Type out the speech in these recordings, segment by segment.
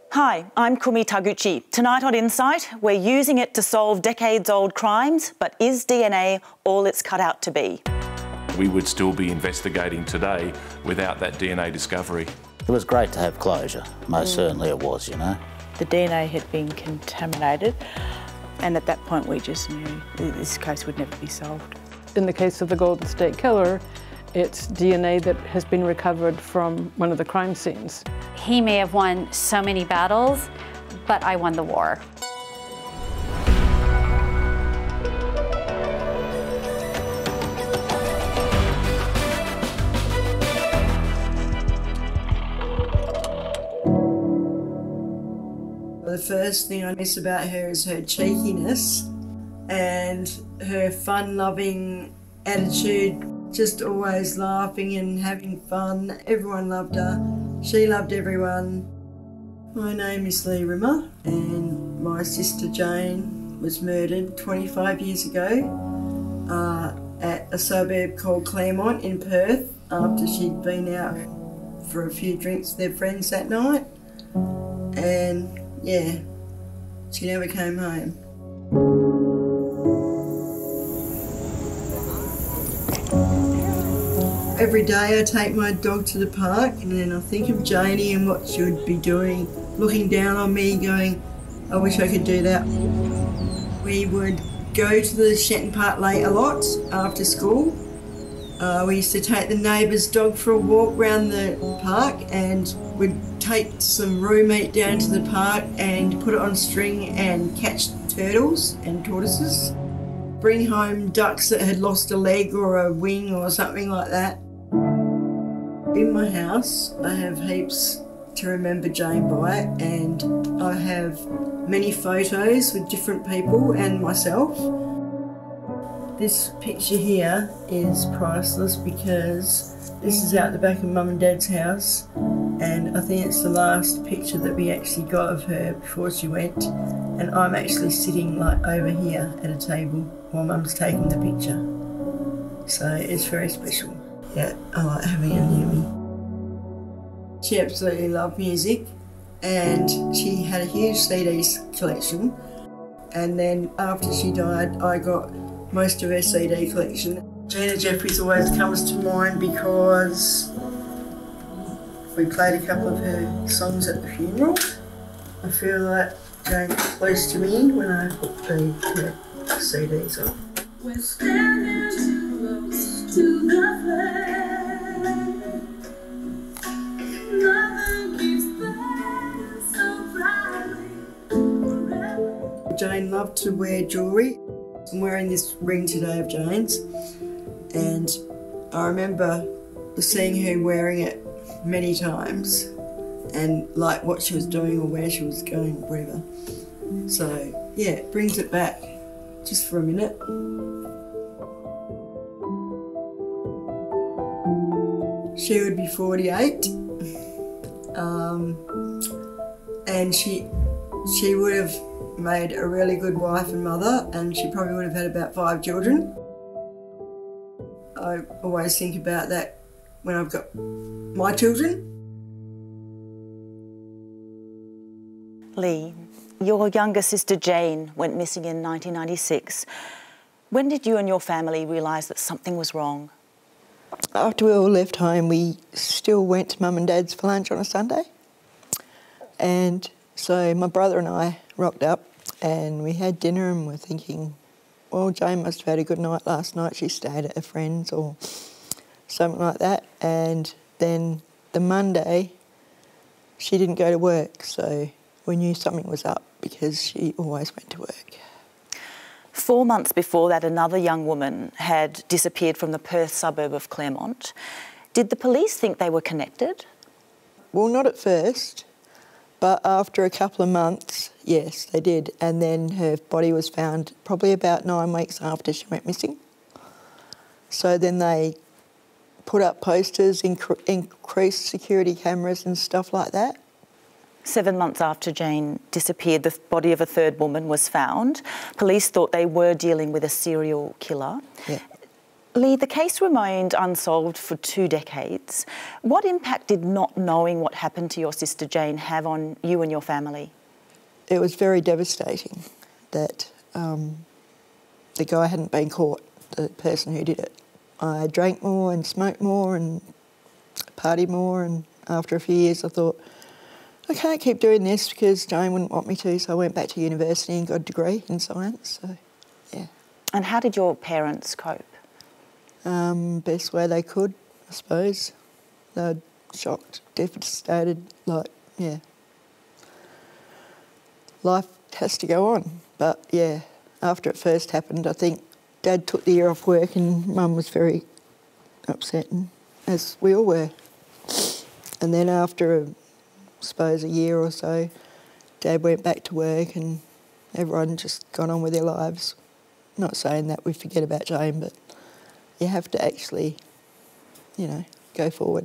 Hi, I'm Kumi Taguchi. Tonight on Insight, we're using it to solve decades-old crimes, but is DNA all it's cut out to be? We would still be investigating today without that DNA discovery. It was great to have closure. Most certainly it was, you know. The DNA had been contaminated, and at that point we just knew this case would never be solved. In the case of the Golden State Killer, it's DNA that has been recovered from one of the crime scenes. He may have won so many battles, but I won the war. The first thing I miss about her is her cheekiness and her fun-loving attitude, just always laughing and having fun. Everyone loved her. She loved everyone. My name is Lee Rimmer, and my sister Jane was murdered 25 years ago at a suburb called Claremont in Perth after she'd been out for a few drinks with their friends that night. And yeah, she never came home. Every day I take my dog to the park and then I think of Janie and what she would be doing, looking down on me going, I wish I could do that. We would go to the Shenton Park Lake a lot after school. We used to take the neighbour's dog for a walk around the park and we'd take some raw meat down to the park and put it on string and catch turtles and tortoises. Bring home ducks that had lost a leg or a wing or something like that. In my house, I have heaps to remember Jane by, and I have many photos with different people and myself. This picture here is priceless because this is out the back of Mum and Dad's house, and I think it's the last picture that we actually got of her before she went, and I'm actually sitting like over here at a table while Mum's taking the picture. So it's very special. Yeah, I like having her near me. She absolutely loved music and she had a huge CDs collection, and then after she died I got most of her CD collection. Gina Jeffries always comes to mind because we played a couple of her songs at the funeral. I feel like Jane's close to me when I put her CDs on. We're standing too close to the flame. Nothing keeps burning so brightly forever. Jane loved to wear jewellery. I'm wearing this ring today of Jane's, and I remember seeing her wearing it many times and like what she was doing or where she was going, whatever. So yeah, it brings it back just for a minute. She would be 48, and she would have made a really good wife and mother, and she probably would have had about 5 children. I always think about that when I've got my children. Lee, your younger sister Jane went missing in 1996. When did you and your family realise that something was wrong? After we all left home, we still went to Mum and Dad's for lunch on a Sunday. And so my brother and I rocked up and we had dinner and we're thinking, well, Jane must have had a good night last night. She stayed at a friend's or something like that. And then the Monday, she didn't go to work, so we knew something was up because she always went to work. 4 months before that, another young woman had disappeared from the Perth suburb of Claremont. Did the police think they were connected? Well, not at first, but after a couple of months, yes, they did. And then her body was found probably about 9 weeks after she went missing. So then they put up posters, increased security cameras and stuff like that. 7 months after Jane disappeared, the body of a third woman was found. Police thought they were dealing with a serial killer. Yeah. Lee, the case remained unsolved for 2 decades. What impact did not knowing what happened to your sister Jane have on you and your family? It was very devastating that the guy hadn't been caught, the person who did it. I drank more and smoked more and partied more, and after a few years I thought, I can't keep doing this because Jane wouldn't want me to, so I went back to university and got a degree in science, so yeah. And how did your parents cope? Best way they could, I suppose. They were shocked, devastated, yeah. Life has to go on, but yeah, after it first happened, I think Dad took the year off work and Mum was very upset, and as we all were. And then after, I suppose, a year or so, Dad went back to work and everyone just got on with their lives. Not saying that we forget about Jane, but you have to actually, go forward.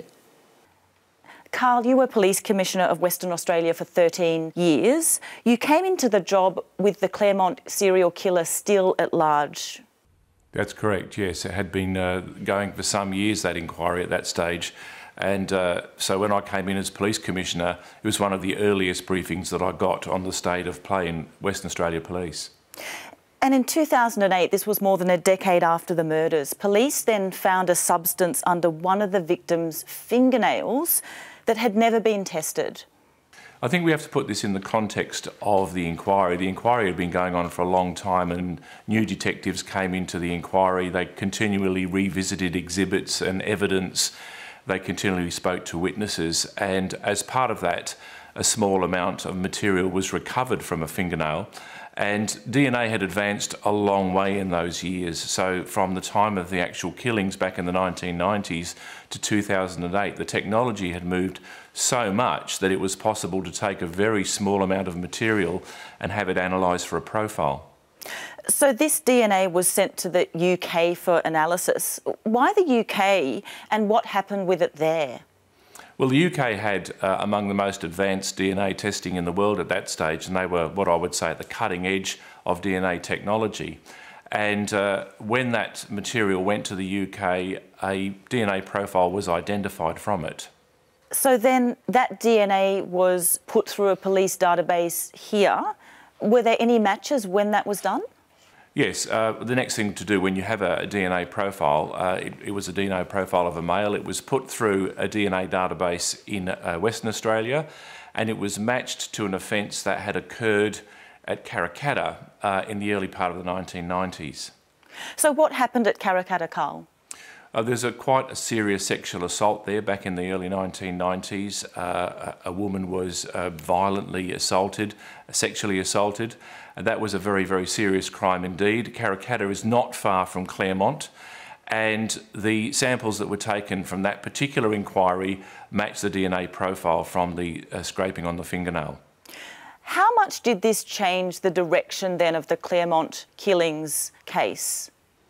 Carl, you were Police Commissioner of Western Australia for 13 years. You came into the job with the Claremont serial killer still at large. That's correct, yes. It had been going for some years, that inquiry at that stage. And so when I came in as Police Commissioner, it was one of the earliest briefings that I got on the state of play in Western Australia Police. And in 2008, this was more than a decade after the murders, police then found a substance under one of the victims' fingernails that had never been tested. I think we have to put this in the context of the inquiry. The inquiry had been going on for a long time and new detectives came into the inquiry. They continually revisited exhibits and evidence. They continually spoke to witnesses, and as part of that, a small amount of material was recovered from a fingernail. And DNA had advanced a long way in those years. So from the time of the actual killings back in the 1990s to 2008, the technology had moved so much that it was possible to take a very small amount of material and have it analysed for a profile. So this DNA was sent to the UK for analysis. Why the UK and what happened with it there? Well, the UK had among the most advanced DNA testing in the world at that stage, and they were what I would say at the cutting edge of DNA technology. And when that material went to the UK, a DNA profile was identified from it. So then that DNA was put through a police database here. Were there any matches when that was done? Yes, the next thing to do when you have a DNA profile, it was a DNA profile of a male. It was put through a DNA database in Western Australia, and it was matched to an offence that had occurred at Karrakatta in the early part of the 1990s. So what happened at Karrakatta, Carl? There's quite a serious sexual assault there back in the early 1990s. A woman was violently assaulted, sexually assaulted. And that was a very, very serious crime indeed. Karrakatta is not far from Claremont, and the samples that were taken from that particular inquiry matched the DNA profile from the scraping on the fingernail. How much did this change the direction then of the Claremont killings case?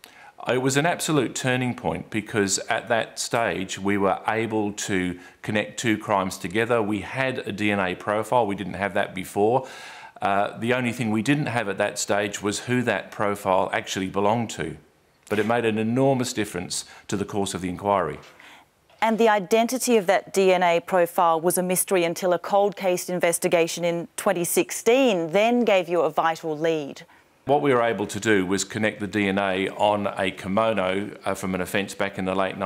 It was an absolute turning point because at that stage we were able to connect 2 crimes together. We had a DNA profile, we didn't have that before. The only thing we didn't have at that stage was who that profile actually belonged to. But it made an enormous difference to the course of the inquiry. And the identity of that DNA profile was a mystery until a cold case investigation in 2016 then gave you a vital lead. What we were able to do was connect the DNA on a kimono from an offence back in the late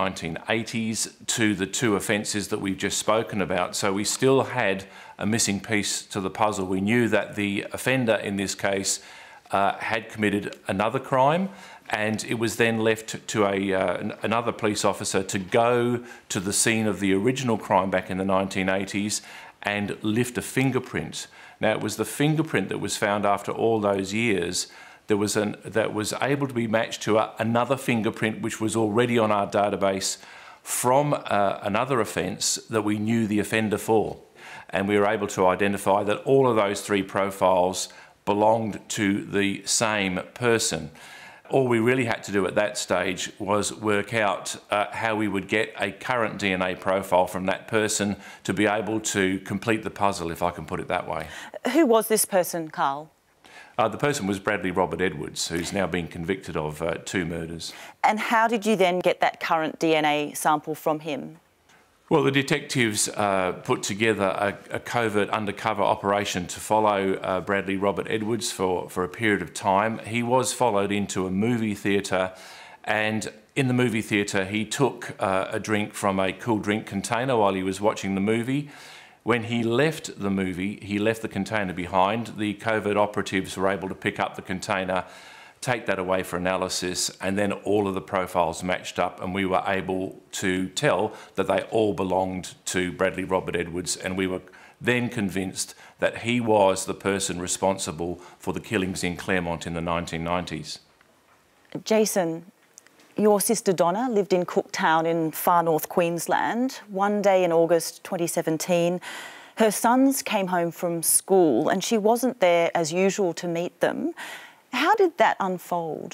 1980s to the 2 offences that we've just spoken about. So we still had a missing piece to the puzzle. We knew that the offender in this case had committed another crime, and it was then left to another police officer to go to the scene of the original crime back in the 1980s and lift a fingerprint. Now, it was the fingerprint that was found after all those years that was able to be matched to another fingerprint which was already on our database from another offence that we knew the offender for. And we were able to identify that all of those 3 profiles belonged to the same person. All we really had to do at that stage was work out how we would get a current DNA profile from that person to be able to complete the puzzle, if I can put it that way. Who was this person, Carl? The person was Bradley Robert Edwards, who's now been convicted of 2 murders. And how did you then get that current DNA sample from him? Well, the detectives put together a covert undercover operation to follow Bradley Robert Edwards for a period of time. He was followed into a movie theatre, and in the movie theatre he took a drink from a cool drink container while he was watching the movie. When he left the movie, he left the container behind. The covert operatives were able to pick up the container, take that away for analysis, and then all of the profiles matched up, and we were able to tell that they all belonged to Bradley Robert Edwards, and we were then convinced that he was the person responsible for the killings in Claremont in the 1990s. Jason, your sister Donna lived in Cooktown in far north Queensland. One day in August 2017, her sons came home from school and she wasn't there as usual to meet them. How did that unfold?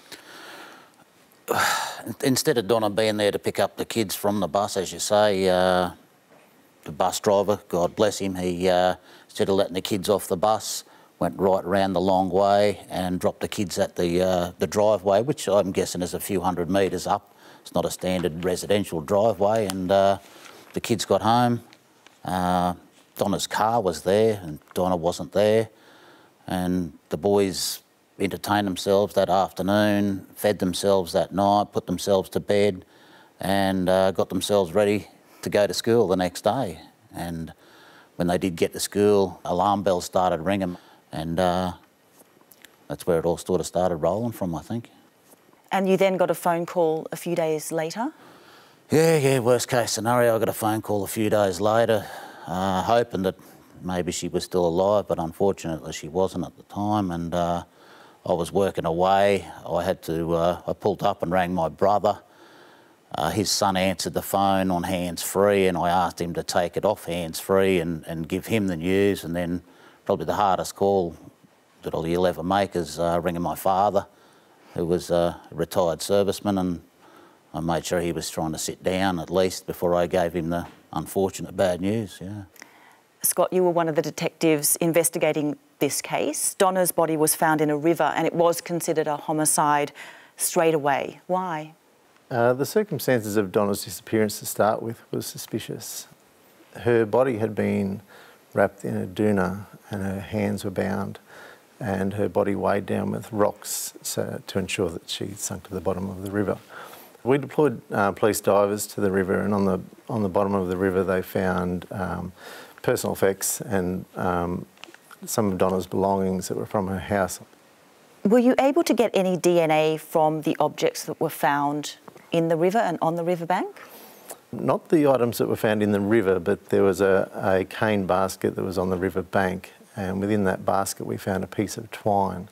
Instead of Donna being there to pick up the kids from the bus, as you say, the bus driver, God bless him, he, instead of letting the kids off the bus, went right around the long way and dropped the kids at the driveway, which I'm guessing is a few hundred metres up. It's not a standard residential driveway, and the kids got home. Donna's car was there and Donna wasn't there, and the boys entertained themselves that afternoon, fed themselves that night, put themselves to bed, and got themselves ready to go to school the next day. And when they did get to school, alarm bells started ringing, and that's where it all sort of started rolling from, I think. And you then got a phone call a few days later? Yeah, worst case scenario, I got a phone call a few days later, hoping that maybe she was still alive, but unfortunately she wasn't at the time, and I was working away. I pulled up and rang my brother. His son answered the phone on hands-free, and I asked him to take it off hands-free and give him the news. And then probably the hardest call that you'll ever make is ringing my father, who was a retired serviceman, and I made sure he was trying to sit down at least before I gave him the unfortunate bad news, yeah. Scott, you were one of the detectives investigating this case. Donna's body was found in a river and it was considered a homicide straight away. Why? The circumstances of Donna's disappearance to start with was suspicious. Her body had been wrapped in a doona and her hands were bound, and her body weighed down with rocks to ensure that she sunk to the bottom of the river. We deployed police divers to the river, and on the bottom of the river they found personal effects and some of Donna's belongings that were from her house. Were you able to get any DNA from the objects that were found in the river and on the riverbank? Not the items that were found in the river, but there was a cane basket that was on the river bank, and within that basket we found a piece of twine.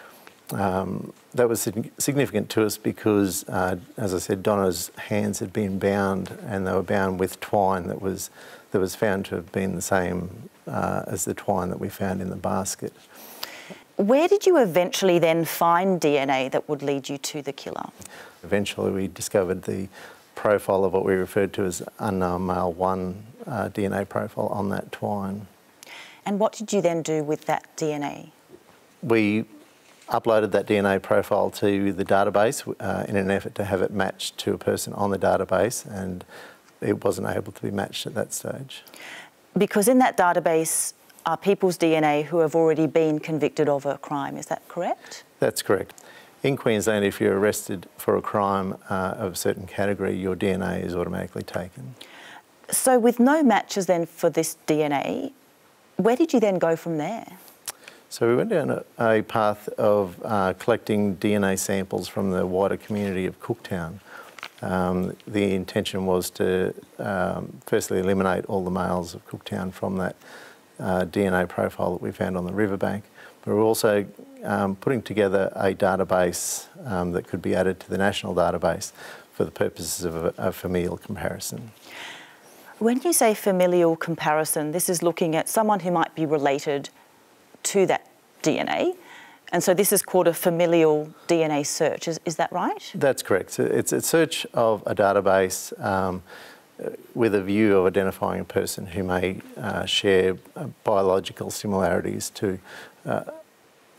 That was significant to us because, as I said, Donna's hands had been bound, and they were bound with twine that was found to have been the same as the twine that we found in the basket. Where did you eventually then find DNA that would lead you to the killer? Eventually we discovered the profile of what we referred to as unknown male 1 DNA profile on that twine. And what did you then do with that DNA? We uploaded that DNA profile to the database in an effort to have it matched to a person on the database, and it wasn't able to be matched at that stage. Because in that database are people's DNA who have already been convicted of a crime, is that correct? That's correct. In Queensland, if you're arrested for a crime of a certain category, your DNA is automatically taken. So with no matches then for this DNA, where did you then go from there? So we went down a path of collecting DNA samples from the wider community of Cooktown. The intention was to firstly eliminate all the males of Cooktown from that DNA profile that we found on the riverbank. But we're also putting together a database that could be added to the national database for the purposes of a familial comparison. When you say familial comparison, this is looking at someone who might be related to that DNA, and so this is called a familial DNA search, is that right? That's correct. So it's a search of a database with a view of identifying a person who may share biological similarities to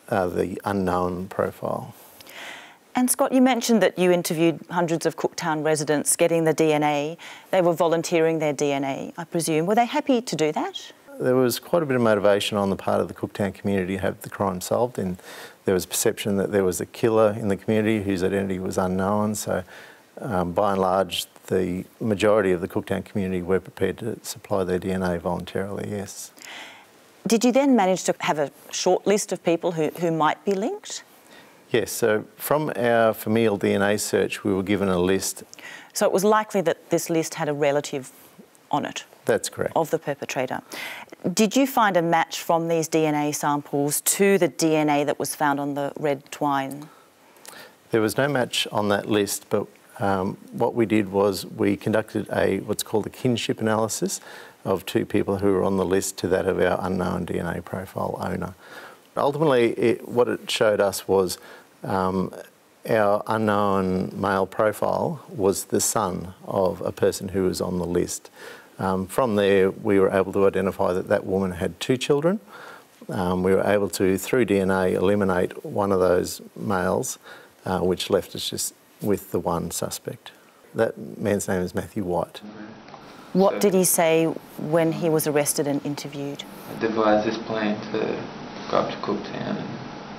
the unknown profile. And Scott, you mentioned that you interviewed hundreds of Cooktown residents getting the DNA. They were volunteering their DNA, I presume. Were they happy to do that? There was quite a bit of motivation on the part of the Cooktown community to have the crime solved, and there was perception that there was a killer in the community whose identity was unknown. So by and large, the majority of the Cooktown community were prepared to supply their DNA voluntarily, yes. Did you then manage to have a short list of people who might be linked? Yes, so from our familial DNA search, we were given a list. So it was likely that this list had a relative on it? That's correct. Of the perpetrator. Did you find a match from these DNA samples to the DNA that was found on the red twine? There was no match on that list, but what we did was we conducted what's called a kinship analysis of two people who were on the list to that of our unknown DNA profile owner. Ultimately, what it showed us was our unknown male profile was the son of a person who was on the list. From there, we were able to identify that that woman had 2 children. We were able to, through DNA, eliminate one of those males, which left us just with the one suspect. That man's name is Matthew White. What did he say when he was arrested and interviewed? I devised this plan to go up to Cooktown and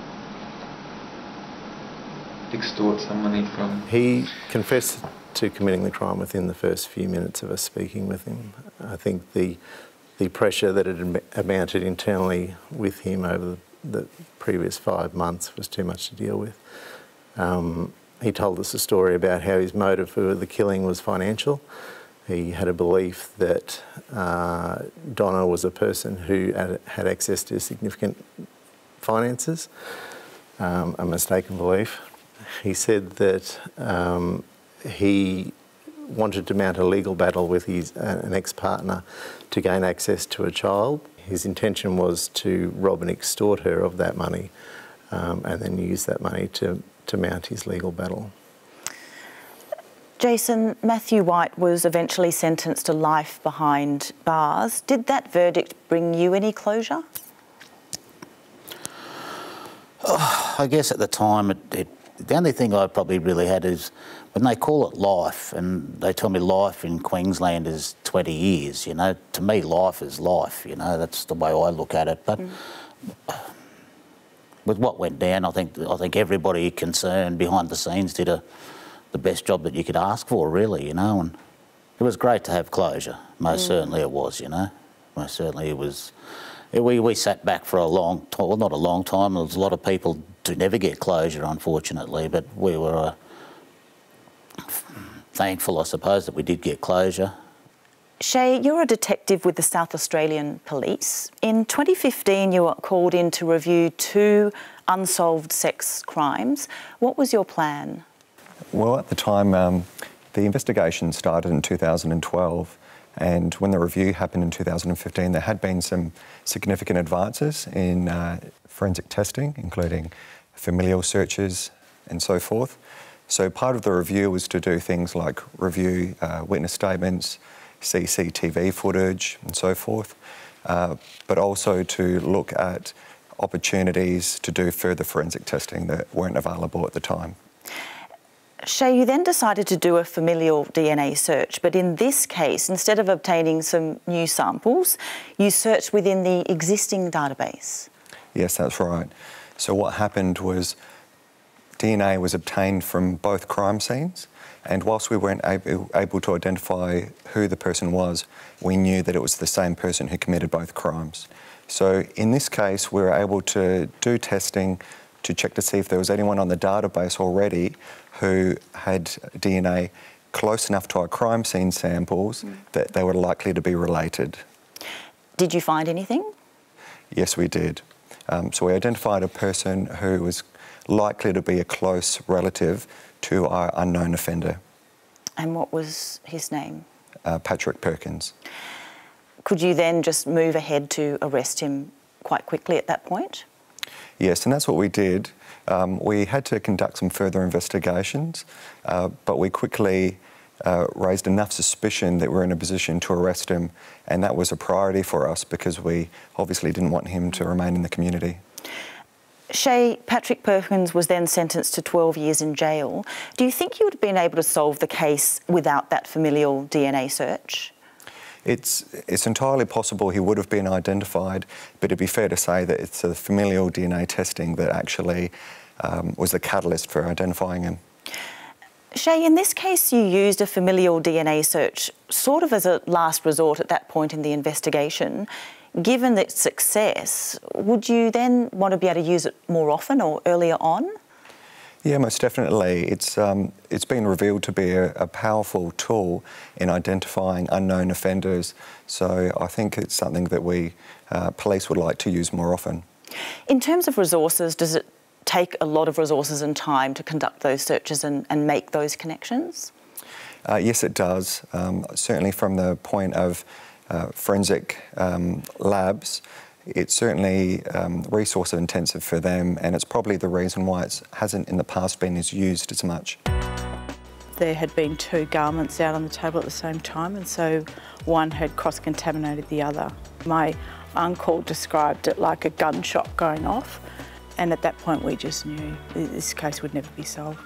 extort some money from... He confessed to committing the crime within the first few minutes of us speaking with him. I think the pressure that had amounted internally with him over the previous 5 months was too much to deal with. He told us a story about how his motive for the killing was financial. He had a belief that Donna was a person who had access to significant finances, a mistaken belief. He said that he wanted to mount a legal battle with an ex-partner to gain access to a child. His intention was to rob and extort her of that money and then use that money to mount his legal battle. Jason, Matthew White was eventually sentenced to life behind bars. Did that verdict bring you any closure? I guess at the time, the only thing I probably really had is when they call it life, and they tell me life in Queensland is 20 years, you know, to me life is life, you know, that's the way I look at it. But with what went down, I think everybody concerned behind the scenes did the best job that you could ask for, really, you know, and it was great to have closure. Most certainly it was, you know. Most certainly it was. We sat back for a long time, well, not a long time. There was a lot of people who never get closure, unfortunately, but we were thankful, I suppose, that we did get closure. Shay, you're a detective with the South Australian Police. In 2015, you were called in to review 2 unsolved sex crimes. What was your plan? Well, at the time, the investigation started in 2012, and when the review happened in 2015, there had been some significant advances in forensic testing, including familial searches and so forth. So part of the review was to do things like review witness statements, CCTV footage and so forth, but also to look at opportunities to do further forensic testing that weren't available at the time. Shay, you then decided to do a familial DNA search, but in this case, instead of obtaining some new samples, you searched within the existing database. Yes, that's right. So what happened was DNA was obtained from both crime scenes, and whilst we weren't able to identify who the person was, we knew that it was the same person who committed both crimes. So in this case, we were able to do testing to check to see if there was anyone on the database already who had DNA close enough to our crime scene samples that they were likely to be related. Did you find anything? Yes, we did. So we identified a person who was likely to be a close relative to our unknown offender. And what was his name? Patrick Perkins. Could you then just move ahead to arrest him quite quickly at that point? Yes, and that's what we did. We had to conduct some further investigations, but we quickly raised enough suspicion that we're in a position to arrest him, and that was a priority for us because we obviously didn't want him to remain in the community. Shay, Patrick Perkins was then sentenced to 12 years in jail. Do you think you would have been able to solve the case without that familial DNA search? It's entirely possible he would have been identified, but it'd be fair to say that it's the familial DNA testing that actually was the catalyst for identifying him. Shay, in this case you used a familial DNA search sort of as a last resort at that point in the investigation. Given its success, would you then want to be able to use it more often or earlier on? Yeah, most definitely. It's been revealed to be a powerful tool in identifying unknown offenders. So I think it's something that we police would like to use more often. In terms of resources, does it take a lot of resources and time to conduct those searches and make those connections? Yes, it does. Certainly from the point of forensic labs, it's certainly resource intensive for them, and it's probably the reason why it hasn't in the past been as used as much. There had been two garments out on the table at the same time, and so one had cross-contaminated the other. My uncle described it like a gunshot going off, and at that point we just knew this case would never be solved.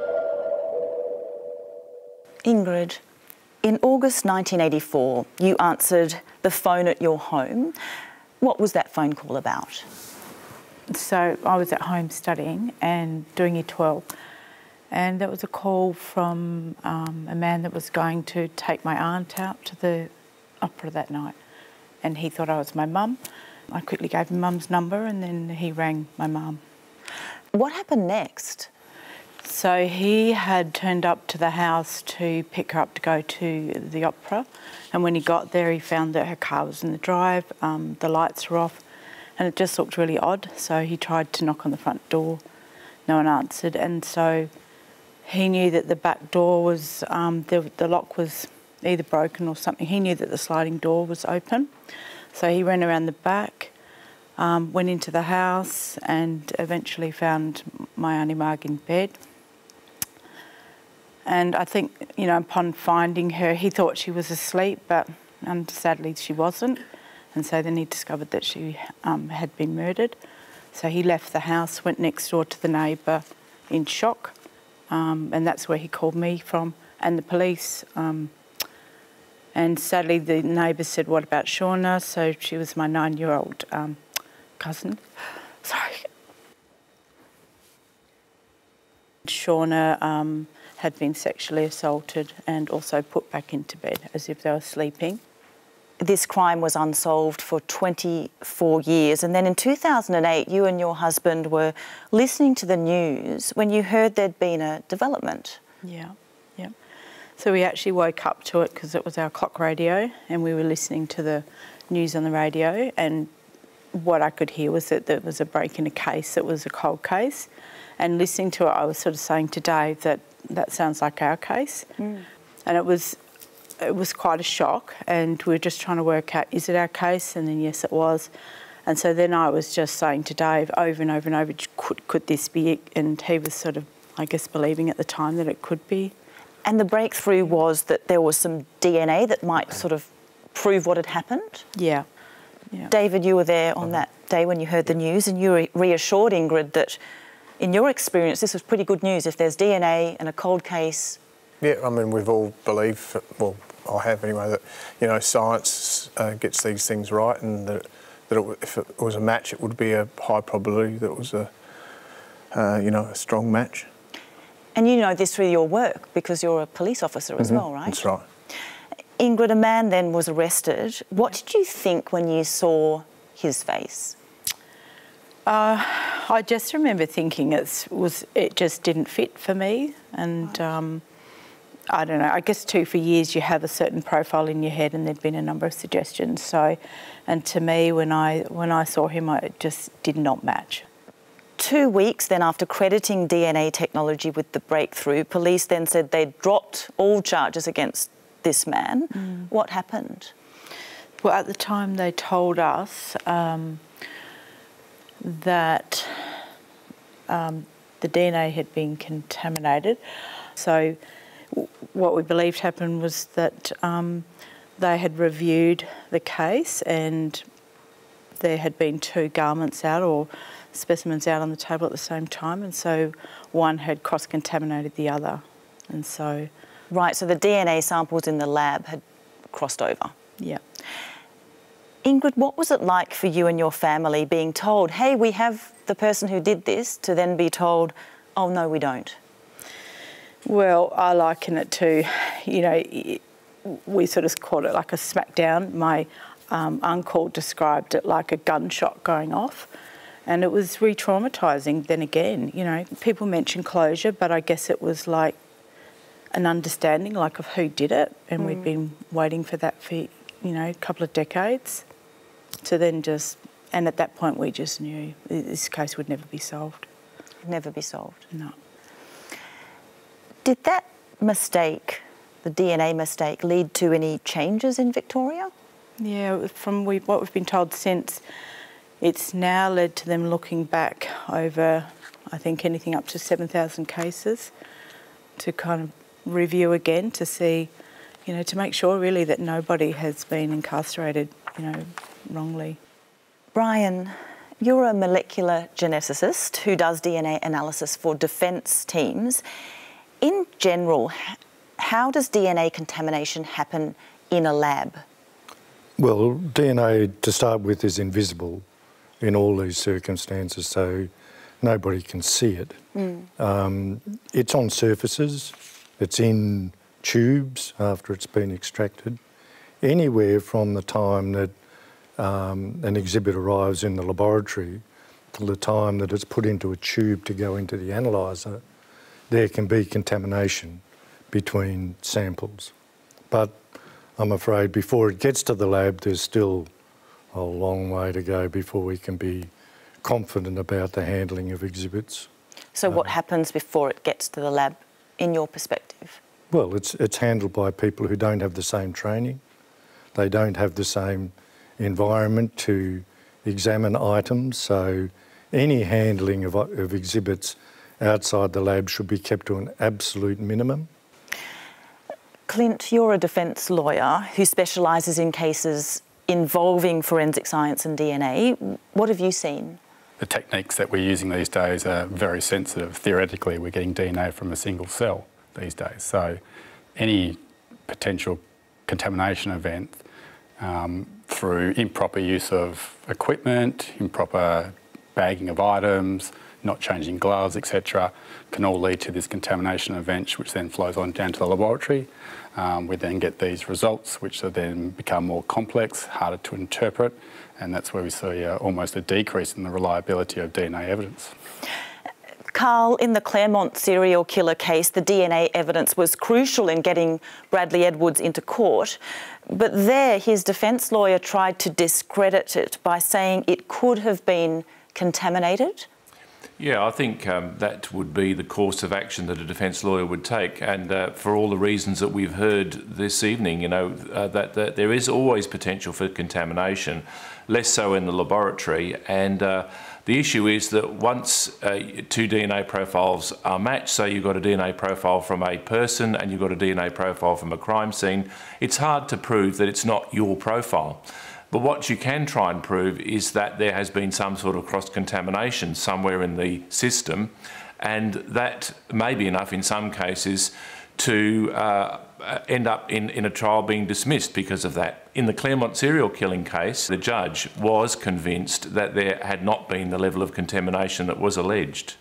Ingrid, in August 1984, you answered the phone at your home. What was that phone call about? So I was at home studying and doing Year 12, and there was a call from a man that was going to take my aunt out to the opera that night, and he thought I was my mum. I quickly gave him Mum's number, and then he rang my mum. What happened next? So he had turned up to the house to pick her up to go to the opera, and when he got there he found that her car was in the drive, the lights were off, and it just looked really odd. So he tried to knock on the front door, no one answered, and so he knew that the back door was, the lock was either broken or something. He knew that the sliding door was open, so he ran around the back, went into the house and eventually found my Auntie Marg in bed. And I think, you know, upon finding her, he thought she was asleep, but sadly she wasn't. And so then he discovered that she had been murdered. So he left the house, went next door to the neighbour in shock, and that's where he called me from, and the police. And sadly the neighbour said, "What about Shauna?" So she was my 9-year-old cousin. Sorry. Shauna had been sexually assaulted and also put back into bed as if they were sleeping. This crime was unsolved for 24 years, and then in 2008 you and your husband were listening to the news when you heard there'd been a development. Yeah. So we actually woke up to it because it was our clock radio, and we were listening to the news on the radio, and what I could hear was that there was a break in a case that was a cold case. And listening to it, I was sort of saying to Dave that sounds like our case. And it was quite a shock, and we were just trying to work out, is it our case? And then yes, it was. And so then I was just saying to Dave over and over and over, could this be it? And he was sort of, I guess, believing at the time that it could be. And the breakthrough was that there was some DNA that might sort of prove what had happened? Yeah. David, you were there on that day when you heard the news, and you reassured Ingrid that in your experience, this was pretty good news. If there's DNA and a cold case... Yeah, I mean, we've all believed, well, I have anyway, that, you know, science gets these things right, and that if it was a match, it would be a high probability that it was a strong match. And you know this through your work, because you're a police officer as well, right? That's right. Ingrid, a man then was arrested. What did you think when you saw his face? I just remember thinking it just didn't fit for me, and I don't know. I guess too, for years you have a certain profile in your head, and there'd been a number of suggestions. So, and to me, when I saw him, it just did not match. 2 weeks then after crediting DNA technology with the breakthrough, police then said they'd dropped all charges against this man. What happened? Well, at the time they told us that the DNA had been contaminated. So what we believed happened was that they had reviewed the case, and there had been two garments out, or specimens out on the table at the same time, and so one had cross-contaminated the other, and so... Right, so the DNA samples in the lab had crossed over. Yeah. Ingrid, what was it like for you and your family being told, hey, we have the person who did this, to then be told, oh, no, we don't? Well, I liken it to, you know, we sort of called it like a smackdown. My uncle described it like a gunshot going off, and it was re-traumatising then again. You know, people mention closure, but I guess it was like an understanding like of who did it, and we'd been waiting for that for, you know, a couple of decades. So then just, and at that point we just knew this case would never be solved. Never be solved? No. Did that mistake, the DNA mistake, lead to any changes in Victoria? Yeah, from what we've been told since, it's now led to them looking back over, I think, anything up to 7,000 cases to kind of review again to see, you know, to make sure really that nobody has been incarcerated, you know, wrongly. Brian, you're a molecular geneticist who does DNA analysis for defence teams. In general, how does DNA contamination happen in a lab? Well, DNA, to start with, is invisible in all these circumstances, so nobody can see it. It's on surfaces, it's in tubes after it's been extracted. Anywhere from the time that an exhibit arrives in the laboratory till the time that it's put into a tube to go into the analyser, there can be contamination between samples. But I'm afraid before it gets to the lab, there's still a long way to go before we can be confident about the handling of exhibits. So what happens before it gets to the lab, in your perspective? Well, it's handled by people who don't have the same training. They don't have the same environment to examine items, so any handling of exhibits outside the lab should be kept to an absolute minimum. Clint, you're a defence lawyer who specialises in cases involving forensic science and DNA. What have you seen? The techniques that we're using these days are very sensitive. Theoretically, we're getting DNA from a single cell these days. So any potential contamination event through improper use of equipment, improper bagging of items, not changing gloves, etc., can all lead to this contamination event, which then flows on down to the laboratory. We then get these results, which then become more complex, harder to interpret, and that's where we see almost a decrease in the reliability of DNA evidence. Carl, in the Claremont serial killer case, the DNA evidence was crucial in getting Bradley Edwards into court, but there his defence lawyer tried to discredit it by saying it could have been contaminated. Yeah, I think that would be the course of action that a defence lawyer would take, and for all the reasons that we've heard this evening, you know, that there is always potential for contamination, less so in the laboratory, and the issue is that once two DNA profiles are matched, so you've got a DNA profile from a person and you've got a DNA profile from a crime scene, it's hard to prove that it's not your profile. But what you can try and prove is that there has been some sort of cross-contamination somewhere in the system, and that may be enough in some cases to end up in a trial being dismissed because of that. In the Claremont serial killing case, the judge was convinced that there had not been the level of contamination that was alleged.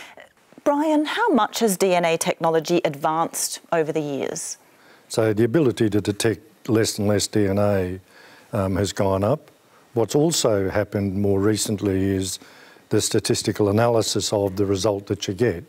Brian, how much has DNA technology advanced over the years? So the ability to detect less and less DNA has gone up. What's also happened more recently is the statistical analysis of the result that you get.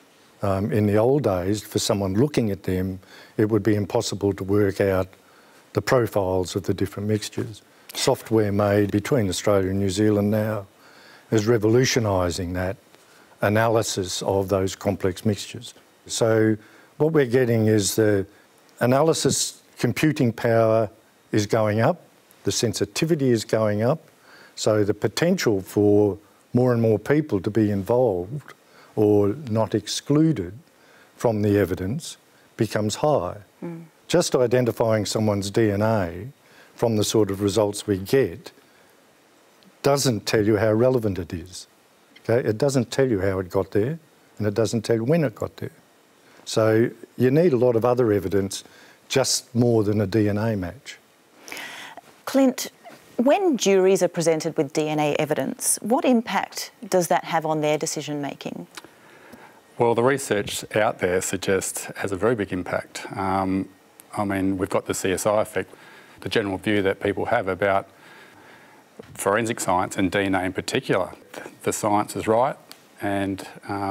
In the old days, for someone looking at them, it would be impossible to work out the profiles of the different mixtures. Software made between Australia and New Zealand now is revolutionising that analysis of those complex mixtures. So what we're getting is the analysis computing power is going up, the sensitivity is going up, so the potential for more and more people to be involved or not excluded from the evidence becomes high. Just identifying someone's DNA from the sort of results we get doesn't tell you how relevant it is. Okay? It doesn't tell you how it got there, and it doesn't tell you when it got there. So you need a lot of other evidence, just more than a DNA match. Clint, when juries are presented with DNA evidence, what impact does that have on their decision making? Well, the research out there suggests it has a very big impact. I mean, we've got the CSI effect, the general view that people have about forensic science and DNA in particular. The science is right and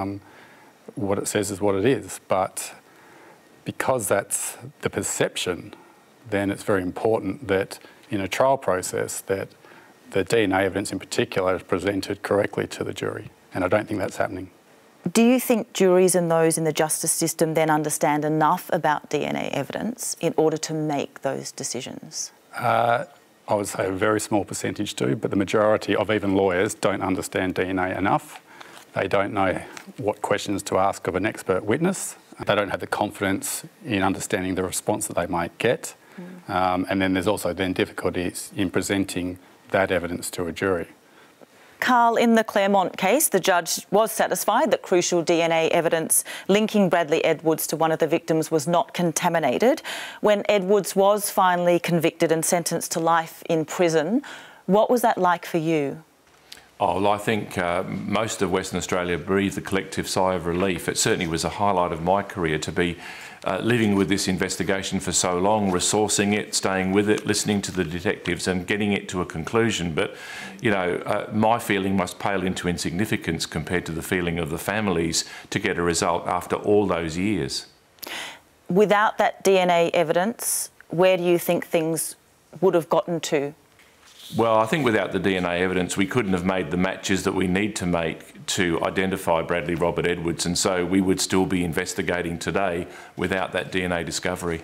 what it says is what it is, but because that's the perception, then it's very important that in a trial process that the DNA evidence in particular is presented correctly to the jury, and I don't think that's happening. Do you think juries and those in the justice system then understand enough about DNA evidence in order to make those decisions? I would say a very small percentage do, but the majority of even lawyers don't understand DNA enough. They don't know what questions to ask of an expert witness. They don't have the confidence in understanding the response that they might get. And then there's also then difficulties in presenting that evidence to a jury. Carl, in the Claremont case, the judge was satisfied that crucial DNA evidence linking Bradley Edwards to one of the victims was not contaminated. When Edwards was finally convicted and sentenced to life in prison, what was that like for you? Oh, well, I think most of Western Australia breathed a collective sigh of relief. It certainly was a highlight of my career to be living with this investigation for so long, resourcing it, staying with it, listening to the detectives and getting it to a conclusion. But, you know, my feeling must pale into insignificance compared to the feeling of the families to get a result after all those years. Without that DNA evidence, where do you think things would have gotten to? Well, I think without the DNA evidence, we couldn't have made the matches that we need to make to identify Bradley Robert Edwards, and so we would still be investigating today without that DNA discovery.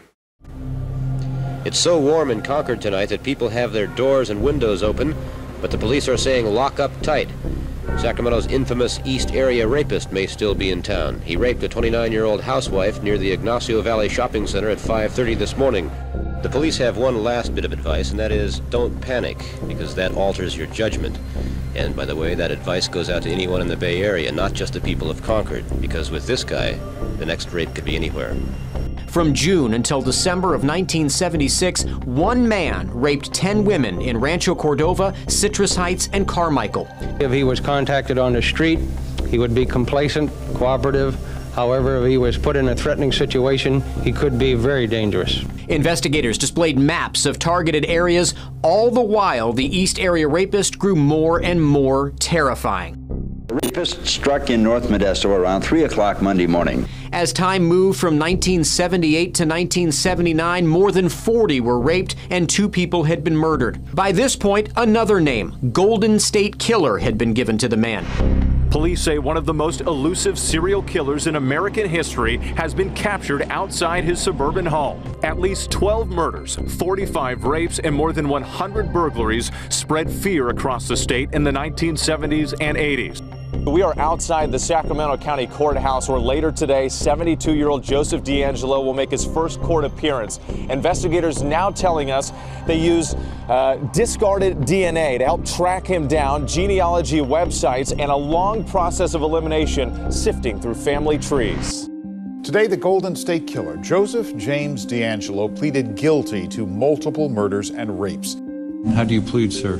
It's so warm in Concord tonight that people have their doors and windows open, but the police are saying lock up tight. Sacramento's infamous East Area rapist may still be in town. He raped a 29-year-old housewife near the Ignacio Valley Shopping Center at 5:30 this morning. The police have one last bit of advice, and that is don't panic, because that alters your judgment. And by the way, that advice goes out to anyone in the Bay Area, not just the people of Concord, because with this guy, the next rape could be anywhere. From June until December of 1976, one man raped 10 women in Rancho Cordova, Citrus Heights, and Carmichael. If he was contacted on the street, he would be complacent, cooperative. However, if he was put in a threatening situation, he could be very dangerous. Investigators displayed maps of targeted areas. All the while, the East Area rapist grew more and more terrifying. The rapist struck in North Modesto around 3 o'clock Monday morning. As time moved from 1978 to 1979, more than 40 were raped and 2 people had been murdered. By this point, another name, Golden State Killer, had been given to the man. Police say one of the most elusive serial killers in American history has been captured outside his suburban home. At least 12 murders, 45 rapes, and more than 100 burglaries spread fear across the state in the 1970s and 80s. We are outside the Sacramento County Courthouse where later today, 72-year-old Joseph D'Angelo will make his first court appearance. Investigators now telling us they use discarded DNA to help track him down, genealogy websites, and a long process of elimination sifting through family trees. Today, the Golden State Killer, Joseph James D'Angelo, pleaded guilty to multiple murders and rapes. How do you plead, sir?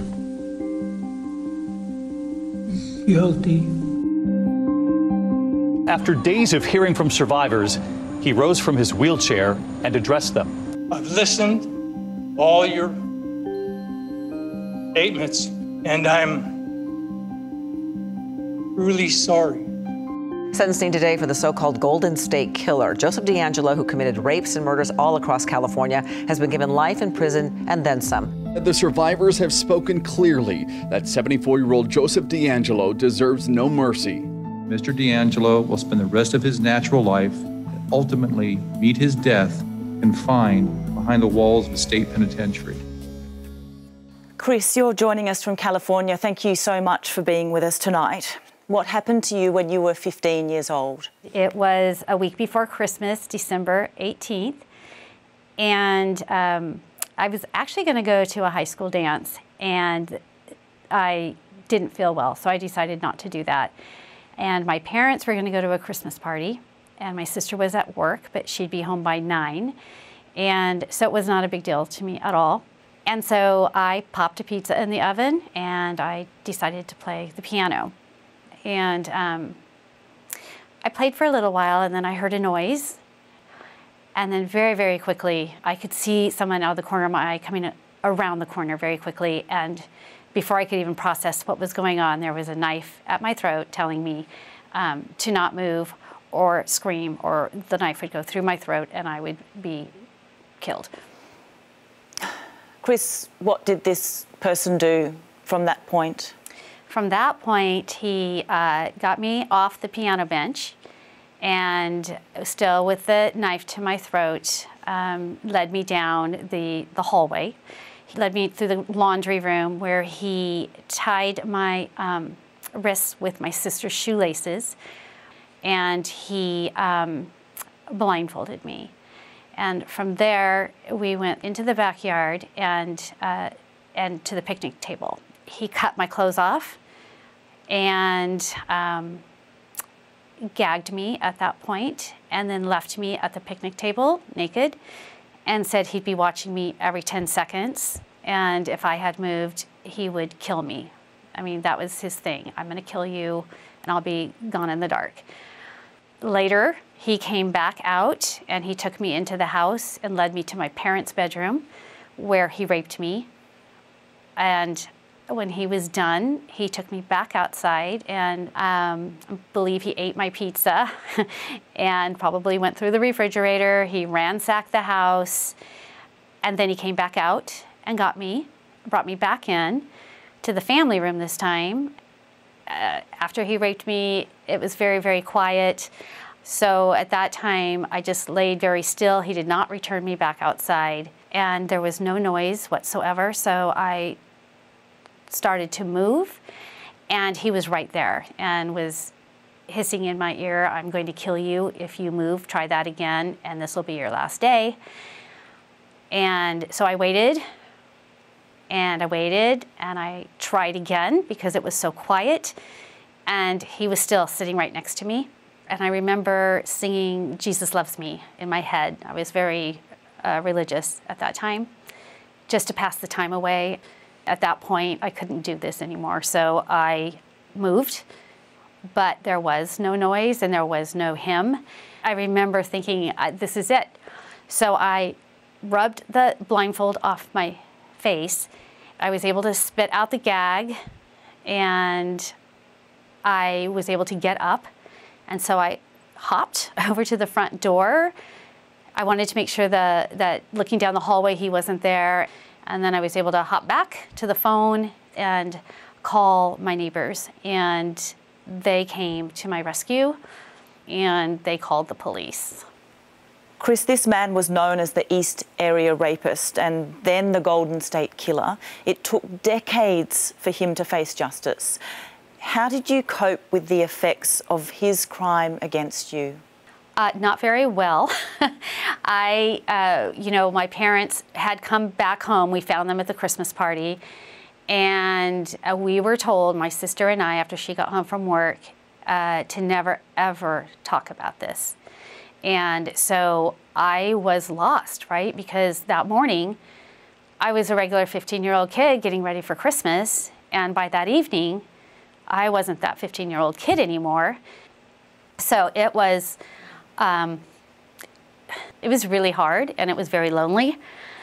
Guilty. After days of hearing from survivors, he rose from his wheelchair and addressed them. I've listened to all your statements, and I'm really sorry. Sentencing today for the so-called Golden State Killer. Joseph D'Angelo, who committed rapes and murders all across California, has been given life in prison and then some. The survivors have spoken clearly that 74-year-old Joseph D'Angelo deserves no mercy. Mr. D'Angelo will spend the rest of his natural life and ultimately meet his death confined behind the walls of a state penitentiary. Chris, you're joining us from California. Thank you so much for being with us tonight. What happened to you when you were 15 years old? It was a week before Christmas, December 18th, and I was actually going to go to a high school dance, and I didn't feel well, so I decided not to do that. And my parents were going to go to a Christmas party, and my sister was at work, but she'd be home by 9. And so it was not a big deal to me at all. And so I popped a pizza in the oven, and I decided to play the piano. And I played for a little while, and then I heard a noise. And then very, very quickly, I could see someone out of the corner of my eye coming around the corner very quickly. And before I could even process what was going on, there was a knife at my throat telling me to not move or scream, or the knife would go through my throat and I would be killed. Chris, what did this person do from that point? From that point, he got me off the piano bench, and still with the knife to my throat, led me down the hallway. He led me through the laundry room, where he tied my wrists with my sister's shoelaces, and he blindfolded me. And from there, we went into the backyard and to the picnic table. He cut my clothes off and gagged me at that point, and then left me at the picnic table naked, and said he'd be watching me every 10 seconds, and if I had moved, he would kill me. I mean, that was his thing. I'm going to kill you, and I'll be gone in the dark. Later, he came back out, and he took me into the house and led me to my parents' bedroom, where he raped me. And when he was done, he took me back outside, and I believe he ate my pizza and probably went through the refrigerator. He ransacked the house, and then he came back out and got me, brought me back in to the family room this time. After he raped me, it was very, very quiet. So at that time, I just laid very still. He did not return me back outside, and there was no noise whatsoever. So I started to move, and he was right there and was hissing in my ear, "I'm going to kill you if you move. Try that again, and this will be your last day." And so I waited, and I waited, and I tried again because it was so quiet, and he was still sitting right next to me. And I remember singing "Jesus Loves Me" in my head. I was very religious at that time, just to pass the time away. At that point, I couldn't do this anymore, so I moved, but there was no noise and there was no him. I remember thinking, this is it. So I rubbed the blindfold off my face. I was able to spit out the gag, and I was able to get up. And so I hopped over to the front door. I wanted to make sure that looking down the hallway, he wasn't there. And then I was able to hop back to the phone and call my neighbors. And they came to my rescue, and they called the police. Chris, this man was known as the East Area Rapist and then the Golden State Killer. It took decades for him to face justice. How did you cope with the effects of his crime against you? Not very well. My parents had come back home. We found them at the Christmas party. And we were told, my sister and I, after she got home from work, to never, ever talk about this. And so I was lost, right? Because that morning, I was a regular 15-year-old kid getting ready for Christmas. And by that evening, I wasn't that 15-year-old kid anymore. So it was really hard, and it was very lonely.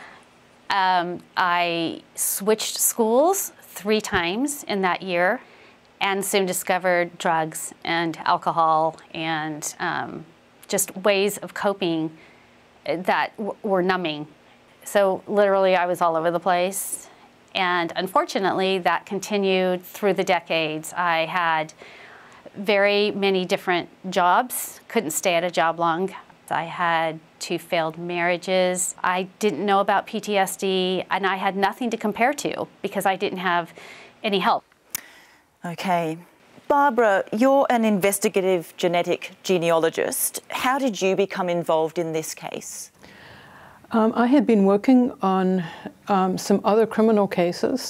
I switched schools 3 times in that year, and soon discovered drugs and alcohol and just ways of coping that were numbing. So literally I was all over the place. And unfortunately, that continued through the decades. I had very many different jobs, couldn't stay at a job long. I had 2 failed marriages. I didn't know about PTSD, and I had nothing to compare to because I didn't have any help. Okay. Barbara, you're an investigative genetic genealogist. How did you become involved in this case? I had been working on some other criminal cases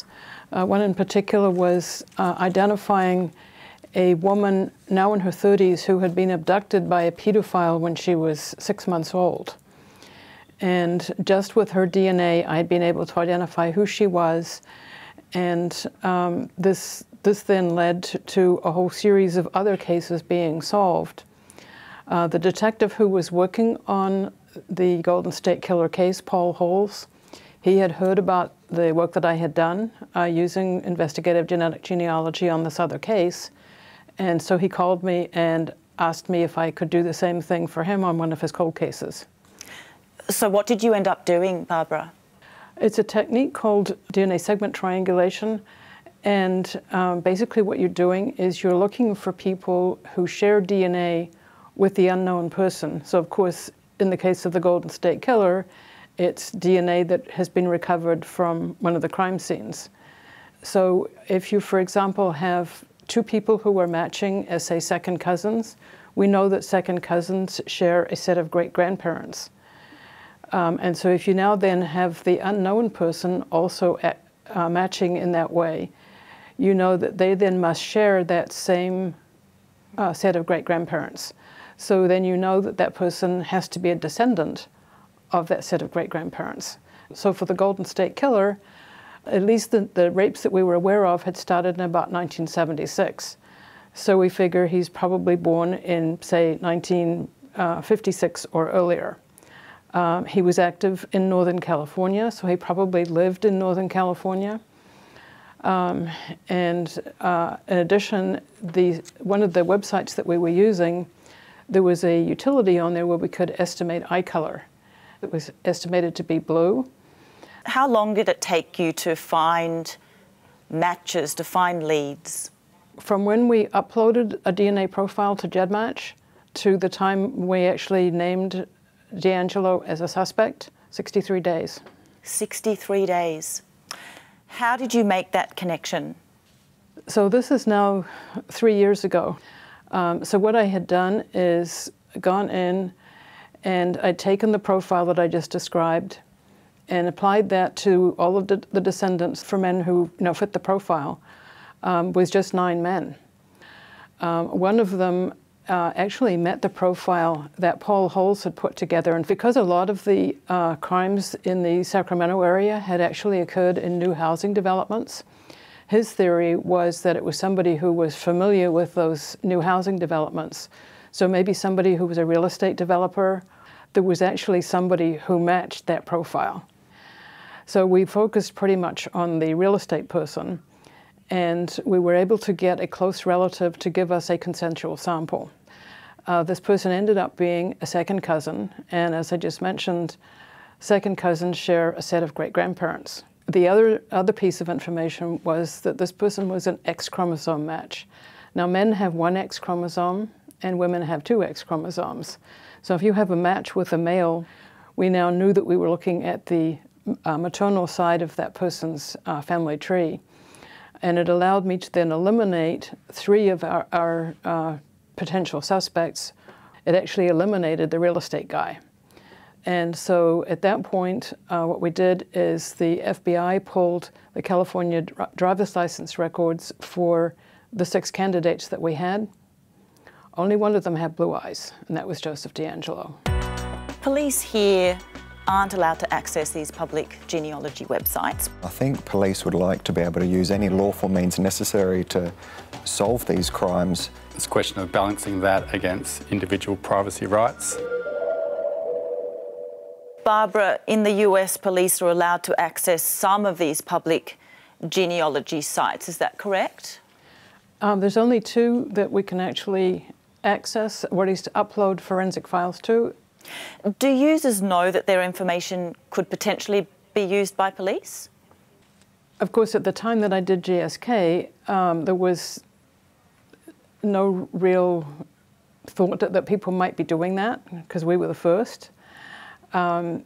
One in particular was identifying a woman now in her 30s who had been abducted by a pedophile when she was 6 months old. And just with her DNA, I had been able to identify who she was, and this then led to a whole series of other cases being solved. The detective who was working on the Golden State Killer case, Paul Holes, he had heard about the work that I had done using investigative genetic genealogy on this other case, and so he called me and asked me if I could do the same thing for him on one of his cold cases. So what did you end up doing, Barbara? It's a technique called DNA segment triangulation, and basically what you're doing is you're looking for people who share DNA with the unknown person. So of course, in the case of the Golden State Killer, it's DNA that has been recovered from one of the crime scenes. So if you, for example, have two people who are matching as, say, second cousins, we know that second cousins share a set of great-grandparents. And so if you now then have the unknown person also matching in that way, you know that they then must share that same set of great-grandparents. So then you know that that person has to be a descendant of that set of great-grandparents. So for the Golden State Killer, at least the rapes that we were aware of had started in about 1976. So we figure he's probably born in, say, 1956 or earlier. He was active in Northern California, so he probably lived in Northern California. In addition, one of the websites that we were using, there was a utility on there where we could estimate eye color. It was estimated to be blue. How long did it take you to find matches, to find leads? From when we uploaded a DNA profile to GEDmatch to the time we actually named D'Angelo as a suspect, 63 days. 63 days. How did you make that connection? So this is now 3 years ago. So what I had done is gone in and I'd taken the profile that I just described and applied that to all of the descendants for men who fit the profile, with just 9 men. One of them actually met the profile that Paul Holes had put together, and because a lot of the crimes in the Sacramento area had actually occurred in new housing developments, his theory was that it was somebody who was familiar with those new housing developments. So maybe somebody who was a real estate developer. There was actually somebody who matched that profile. So we focused pretty much on the real estate person, and we were able to get a close relative to give us a consensual sample. This person ended up being a second cousin, and as I just mentioned, second cousins share a set of great-grandparents. The other piece of information was that this person was an X chromosome match. Now, men have 1 X chromosome, and women have 2 X chromosomes. So if you have a match with a male, we now knew that we were looking at the maternal side of that person's family tree. And it allowed me to then eliminate 3 of our potential suspects. It actually eliminated the real estate guy. And so at that point, what we did is the FBI pulled the California driver's license records for the 6 candidates that we had. Only one of them had blue eyes, and that was Joseph D'Angelo. Police here aren't allowed to access these public genealogy websites. I think police would like to be able to use any lawful means necessary to solve these crimes. It's a question of balancing that against individual privacy rights. Barbara, in the US, police are allowed to access some of these public genealogy sites. Is that correct? There's only 2 that we can actually access, or at least upload forensic files to. Do users know that their information could potentially be used by police? Of course, at the time that I did GSK, there was no real thought that people might be doing that, because we were the first. After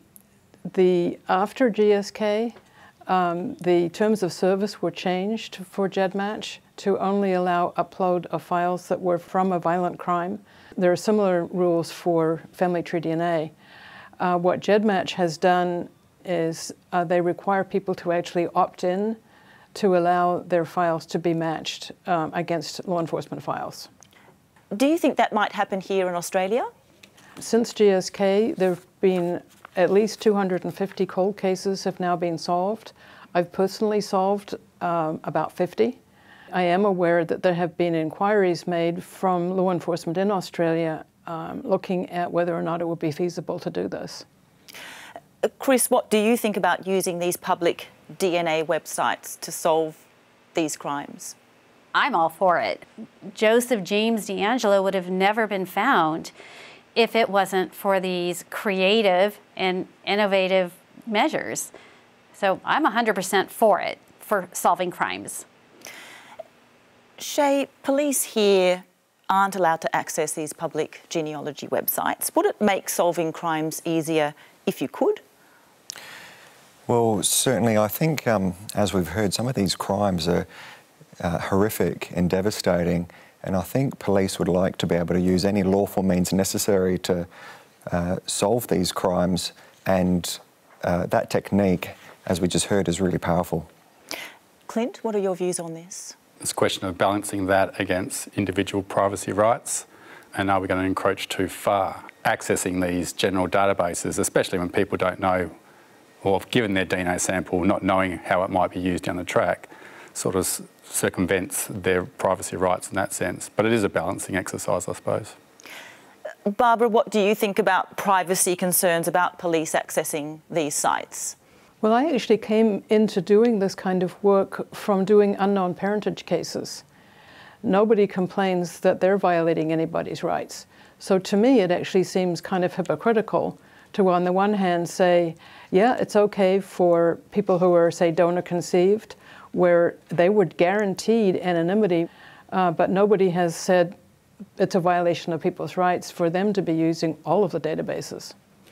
GSK, the terms of service were changed for GEDmatch to only allow upload of files that were from a violent crime. There are similar rules for family tree DNA. What GEDmatch has done is they require people to actually opt in to allow their files to be matched against law enforcement files. Do you think that might happen here in Australia? Since GSK, there have been at least 250 cold cases have now been solved. I've personally solved about 50. I am aware that there have been inquiries made from law enforcement in Australia looking at whether or not it would be feasible to do this. Chris, what do you think about using these public DNA websites to solve these crimes? I'm all for it. Joseph James DeAngelo would have never been found if it wasn't for these creative and innovative measures. So I'm 100% for it, for solving crimes. Shay, police here aren't allowed to access these public genealogy websites. Would it make solving crimes easier if you could? Well, certainly I think, as we've heard, some of these crimes are horrific and devastating, and I think police would like to be able to use any lawful means necessary to solve these crimes, and that technique, as we just heard, is really powerful. Clint, what are your views on this? It's a question of balancing that against individual privacy rights, and are we going to encroach too far? Accessing these general databases, especially when people don't know or have given their DNA sample, not knowing how it might be used down the track, sort of circumvents their privacy rights in that sense. But it is a balancing exercise, I suppose. Barbara, what do you think about privacy concerns about police accessing these sites? Well, I actually came into doing this kind of work from doing unknown parentage cases. Nobody complains that they're violating anybody's rights. So to me, it actually seems kind of hypocritical to, on the one hand, say, yeah, it's okay for people who are, say, donor conceived, where they were guaranteed anonymity, but nobody has said it's a violation of people's rights for them to be using all of the databases.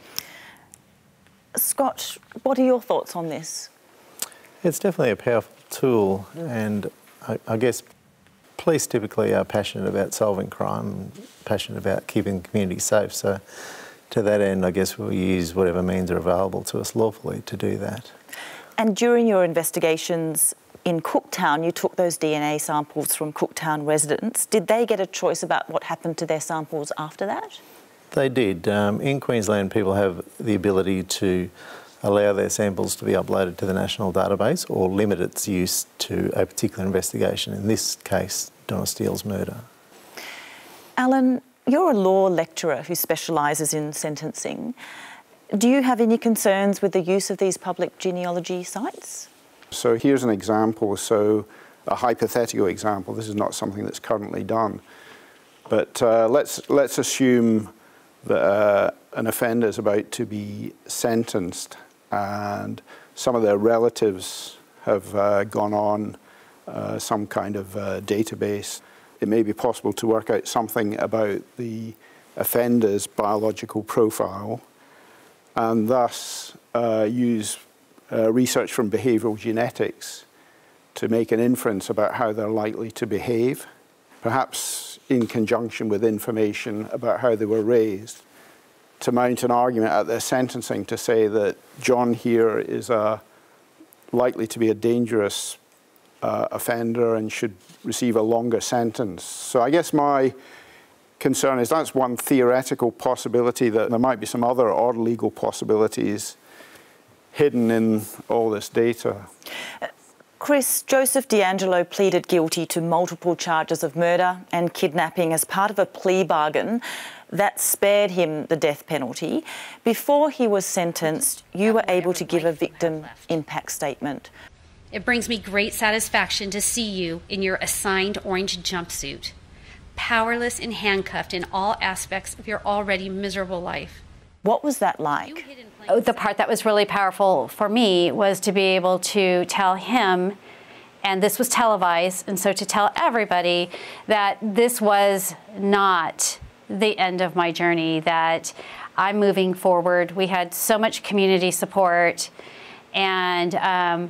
Scott, what are your thoughts on this? It's definitely a powerful tool, and I guess police typically are passionate about solving crime, passionate about keeping the community safe. So to that end, I guess we'll use whatever means are available to us lawfully to do that. And during your investigations in Cooktown, you took those DNA samples from Cooktown residents. Did they get a choice about what happened to their samples after that? They did. In Queensland, people have the ability to allow their samples to be uploaded to the national database or limit its use to a particular investigation, in this case, Donna Steele's murder. Alan, you're a law lecturer who specialises in sentencing. Do you have any concerns with the use of these public genealogy sites? So here's an example, a hypothetical example. This is not something that's currently done. But let's assume that an offender is about to be sentenced and some of their relatives have gone on some kind of database. It may be possible to work out something about the offender's biological profile and thus use research from behavioural genetics to make an inference about how they're likely to behave, perhaps in conjunction with information about how they were raised, to mount an argument at their sentencing to say that John here is likely to be a dangerous offender and should receive a longer sentence. So I guess my concern is that's one theoretical possibility, that there might be some other odd legal possibilities hidden in all this data. Chris, Joseph DeAngelo pleaded guilty to multiple charges of murder and kidnapping as part of a plea bargain that spared him the death penalty. Before he was sentenced, you were able to give a victim impact statement. It brings me great satisfaction to see you in your assigned orange jumpsuit, powerless and handcuffed in all aspects of your already miserable life. What was that like? The part that was really powerful for me was to be able to tell him, and this was televised, and so to tell everybody that this was not the end of my journey, that I'm moving forward. We had so much community support and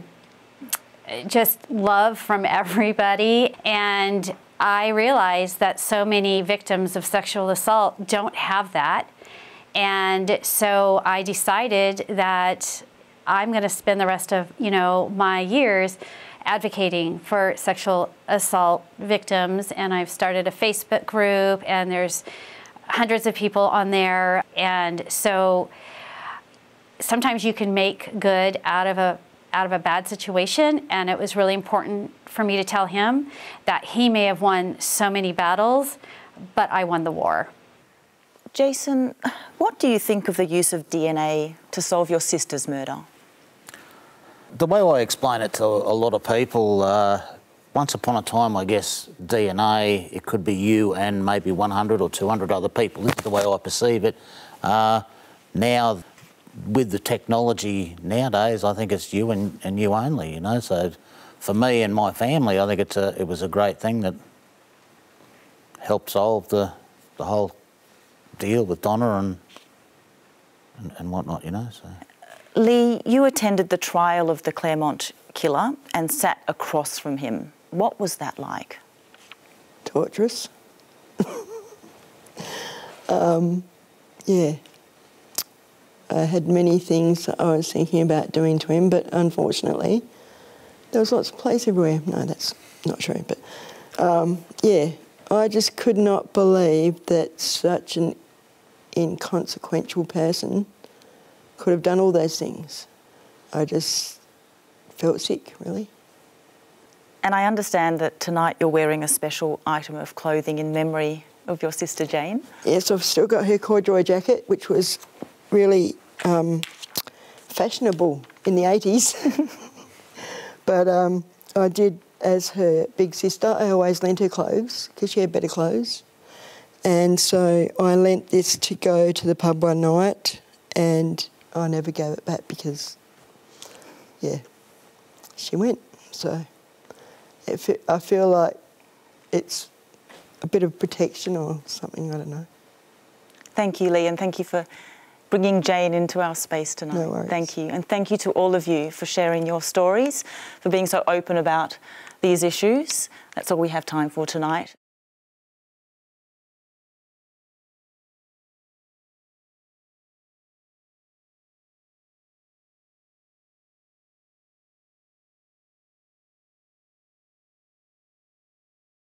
just love from everybody. And I realized that so many victims of sexual assault don't have that. And so I decided that I'm going to spend the rest of, my years advocating for sexual assault victims, and I've started a Facebook group, and there's hundreds of people on there. And so sometimes you can make good out of a bad situation, and it was really important for me to tell him that he may have won so many battles, but I won the war. Jason, what do you think of the use of DNA to solve your sister's murder? The way I explain it to a lot of people, once upon a time, I guess, DNA, it could be you and maybe 100 or 200 other people. This is the way I perceive it. Now, with the technology nowadays, I think it's you and you only, you know. So for me and my family, I think it was a great thing that helped solve the whole deal with Donna and whatnot, you know. So. Lee, you attended the trial of the Claremont killer and sat across from him. What was that like? Torturous. Yeah. I had many things that I was thinking about doing to him, but unfortunately, there was lots of police everywhere. No, that's not true, but yeah, I just could not believe that such an inconsequential person could have done all those things. I just felt sick, really. And I understand that tonight you're wearing a special item of clothing in memory of your sister Jane. Yes, I've still got her corduroy jacket, which was really fashionable in the 80s. But I did, as her big sister, I always lent her clothes because she had better clothes. And so I lent this to go to the pub one night, and I never gave it back because, yeah, she went. So I feel like it's a bit of protection or something, I don't know. Thank you, Lee, and thank you for bringing Jane into our space tonight. No worries. Thank you. And thank you to all of you for sharing your stories, for being so open about these issues. That's all we have time for tonight.